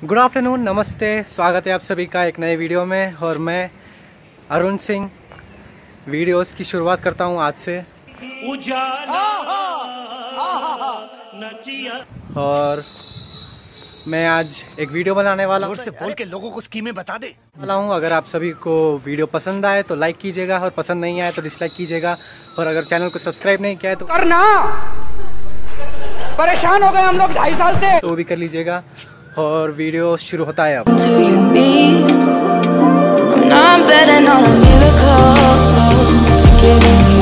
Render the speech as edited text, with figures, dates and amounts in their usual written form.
Good afternoon, नमस्ते, स्वागत है आप सभी का एक नए वीडियो में। और मैं अरुण सिंह वीडियोस की शुरुआत करता हूं आज से। और मैं आज एक वीडियो बनाने वाला हूं। जोर से बोल के लोगों को स्कीमें बता दे वाला हूं। अगर आप सभी को वीडियो पसंद आए तो लाइक कीजिएगा और पसंद नहीं आए तो डिसलाइक कीजिएगा। और अगर चैनल को सब्सक्राइब नहीं किया है तो करना, परेशान हो गए हम लोग 2.5 साल से, तो भी कर लीजिएगा। और वीडियो शुरू होता है अब। I'm betting on a miracle to get in the